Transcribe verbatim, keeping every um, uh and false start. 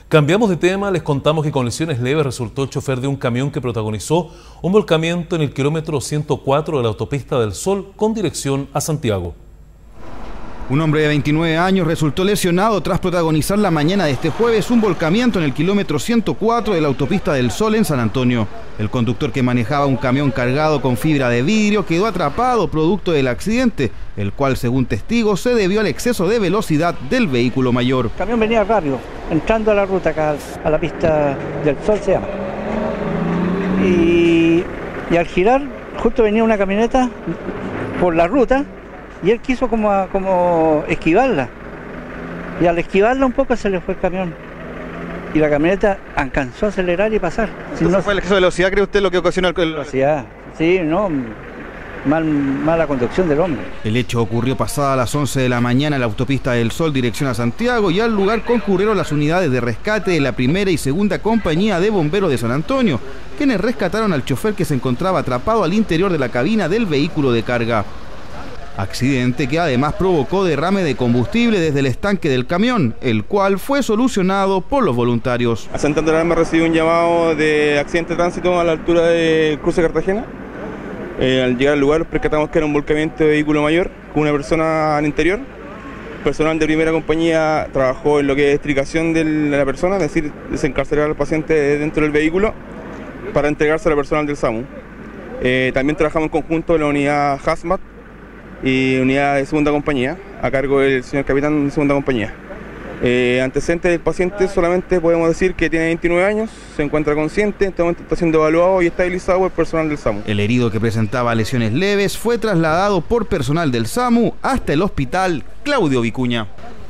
Cambiamos de tema, les contamos que con lesiones leves resultó el chofer de un camión que protagonizó un volcamiento en el kilómetro ciento cuatro de la autopista del Sol con dirección a Santiago. Un hombre de veintinueve años resultó lesionado tras protagonizar la mañana de este jueves un volcamiento en el kilómetro ciento cuatro de la autopista del Sol en San Antonio. El conductor, que manejaba un camión cargado con fibra de vidrio, quedó atrapado producto del accidente, el cual, según testigos, se debió al exceso de velocidad del vehículo mayor. El camión venía rápido, entrando a la ruta acá, a la pista del Sol se llama. Y, y al girar, justo venía una camioneta por la ruta, y él quiso como, como esquivarla, y al esquivarla un poco se le fue el camión, y la camioneta alcanzó a acelerar y pasar. Si no, ¿fue el exceso de velocidad, cree usted, lo que ocasionó el... velocidad? Sí, no, mal, mala conducción del hombre. El hecho ocurrió pasada las once de la mañana en la autopista del Sol, dirección a Santiago, y al lugar concurrieron las unidades de rescate de la primera y segunda compañía de bomberos de San Antonio, quienes rescataron al chofer, que se encontraba atrapado al interior de la cabina del vehículo de carga. Accidente que además provocó derrame de combustible desde el estanque del camión, el cual fue solucionado por los voluntarios. A Santander Alarma recibió un llamado de accidente de tránsito a la altura de Cruce Cartagena. Eh, al llegar al lugar percatamos que era un volcamiento de vehículo mayor con una persona al interior. Personal de primera compañía trabajó en lo que es extricación de la persona, es decir, desencarcelar al paciente dentro del vehículo para entregarse a la personal del SAMU. Eh, también trabajamos en conjunto en la unidad Hazmat y unidad de segunda compañía, a cargo del señor capitán de segunda compañía. Eh, antecedentes del paciente, solamente podemos decir que tiene veintinueve años, se encuentra consciente, en este momento está siendo evaluado y estabilizado por el personal del SAMU. El herido, que presentaba lesiones leves, fue trasladado por personal del SAMU hasta el hospital Claudio Vicuña.